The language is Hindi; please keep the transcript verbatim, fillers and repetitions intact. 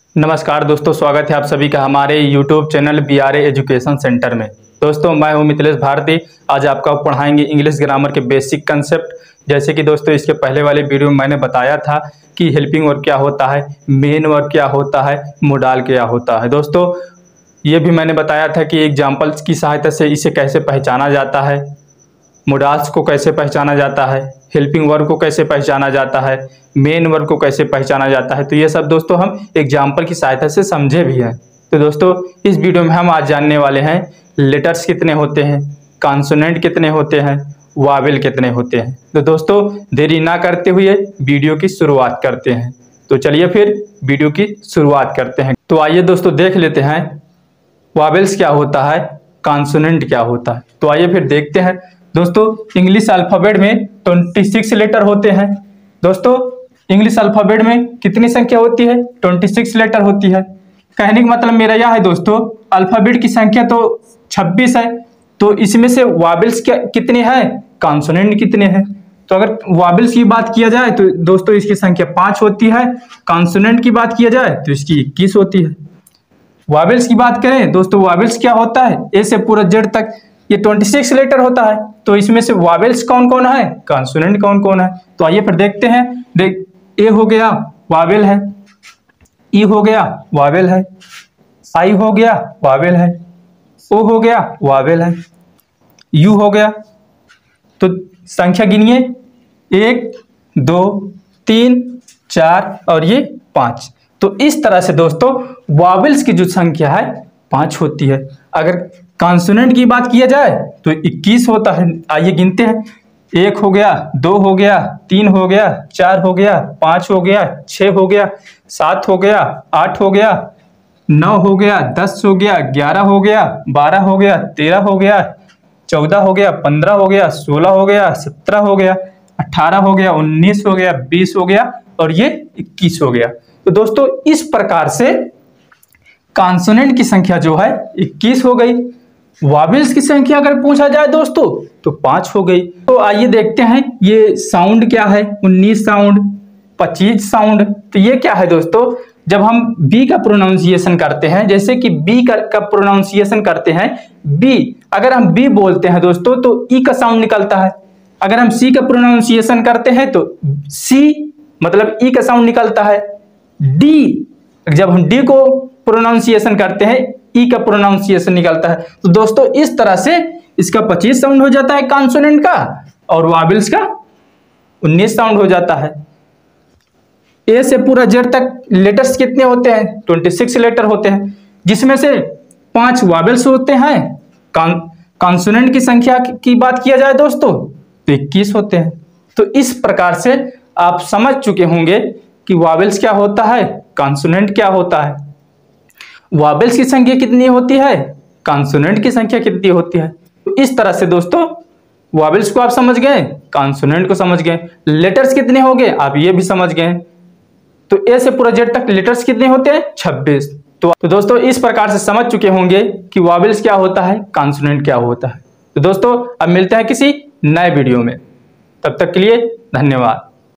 नमस्कार दोस्तों, स्वागत है आप सभी का हमारे YouTube channel B R A education centre में। दोस्तों मैं हूं मिथिलेश भारती। आज आपका पढ़ाएंगे इंग्लिश ग्रामर के बेसिक कंसेप्ट। जैसे कि दोस्तों इसके पहले वाले वीडियो में मैंने बताया था कि हेल्पिंग वर्ब क्या होता है, मेन वर्ब क्या होता है, मोडाल क्या होता है। दोस्तों ये भी मैंने बताया था कि एग्जाम्पल्स की सहायता से इसे कैसे पहचाना जाता है, मोडाल्स को कैसे पहचाना जाता है, हेल्पिंग वर्ब को कैसे पहचाना जाता है, मेन वर्ब को कैसे पहचाना जाता है। तो ये सब दोस्तों हम एग्जाम्पल की सहायता से समझे भी हैं। तो दोस्तों इस वीडियो में हम आज जानने वाले हैं लेटर्स कितने होते हैं, कॉन्सोनेंट कितने होते हैं, वावेल कितने होते हैं। तो दोस्तों देरी ना करते हुए वीडियो की शुरुआत करते हैं। तो चलिए फिर वीडियो की शुरुआत करते हैं। तो आइए दोस्तों देख लेते हैं वावेल्स क्या होता है, कॉन्सोनेंट क्या होता है। तो आइए फिर देखते हैं। दोस्तों इंग्लिश अल्फ़ाबेट में छब्बीस लेटर होते हैं। दोस्तों इंग्लिश अल्फ़ाबेट में कितनी संख्या होती है? छब्बीस लेटर होती है। कहने का मतलब मेरा यह है दोस्तों, अल्फ़ाबेट की संख्या तो छब्बीस है, तो इसमें से वावेल्स क्या कितने हैं, कॉन्सोनेंट कितने हैं। तो अगर वावेल्स की बात किया जाए तो दोस्तों इसकी संख्या पाँच होती है, कॉन्सोनेंट की बात किया जाए तो इसकी इक्कीस होती है। वावेल्स की बात करें दोस्तों, वावेल्स क्या होता है, ए से पूरा जेड तक ये छब्बीस लेटर होता है। तो इसमें से वावेल्स कौन कौन है, कॉन्सोनेंट कौन कौन है। तो आइए फिर देखते हैं। देख ए हो गया वावेल है, ई हो गया वावेल है, आई हो गया वावेल है, ओ हो गया वावेल है, यू हो गया। तो संख्या गिनिए, एक दो तीन चार और ये पांच। तो इस तरह से दोस्तों वावेल्स की जो संख्या है पांच होती है। अगर कॉन्सोनेंट की बात किया जाए तो इक्कीस होता है। आइए गिनते हैं। एक हो गया, दो हो गया, तीन हो गया, चार हो गया, पाँच हो गया, छः हो गया, सात हो गया, आठ हो गया, नौ हो गया, दस हो गया, ग्यारह हो गया, बारह हो गया, तेरह हो गया, चौदह हो गया, पंद्रह हो गया, सोलह हो गया, सत्रह हो गया, अठारह हो गया, उन्नीस हो गया, बीस हो गया और ये इक्कीस हो गया। तो दोस्तों इस प्रकार से कॉन्सोनेंट की संख्या जो है इक्कीस हो गई। वावेल्स की संख्या अगर पूछा जाए दोस्तों तो पांच हो गई। तो आइए देखते हैं ये साउंड क्या है, उन्नीस साउंड, पच्चीस साउंड। तो ये क्या है दोस्तों, जब हम बी का प्रोनाउंसिएशन करते हैं, जैसे कि बी का, का प्रोनाउंसिएशन करते हैं, बी अगर हम बी बोलते हैं दोस्तों तो ई का साउंड निकलता है। अगर हम सी का प्रोनाउंसिएशन करते हैं तो सी मतलब ई का साउंड निकलता है। डी जब हम डी को प्रोनाउंसिएशन करते हैं ई का प्रोनाउंसिएशन निकलता है। तो दोस्तों इस तरह से इसका पच्चीस साउंड हो जाता है कॉन्सोनेंट का, और वावेल्स का उन्नीस साउंड हो जाता है। ए से पूरा जेड तक लेटर्स कितने होते हैं? छब्बीस लेटर होते हैं, जिसमें से पांच वावेल्स होते हैं। कॉन्सोनेंट की संख्या की बात किया जाए दोस्तों तो इक्कीस होते हैं। तो इस प्रकार से आप समझ चुके होंगे कि वावेल्स क्या होता है, कॉन्सोनेंट क्या होता है, वावेल्स की संख्या कितनी होती है, कॉन्सोनेंट की संख्या कितनी होती है। तो इस तरह से दोस्तों वावेल्स को आप समझ गए, कॉन्सोनेंट को समझ गए, लेटर्स कितने हो गए आप ये भी समझ गए। तो ए से पूरा जेड तक लेटर्स कितने होते हैं? छब्बीस। तो, तो दोस्तों इस प्रकार से समझ चुके होंगे कि वावेल्स क्या होता है, कॉन्सोनेंट क्या होता है। तो दोस्तों अब मिलते हैं किसी नए वीडियो में, तब तक के लिए धन्यवाद।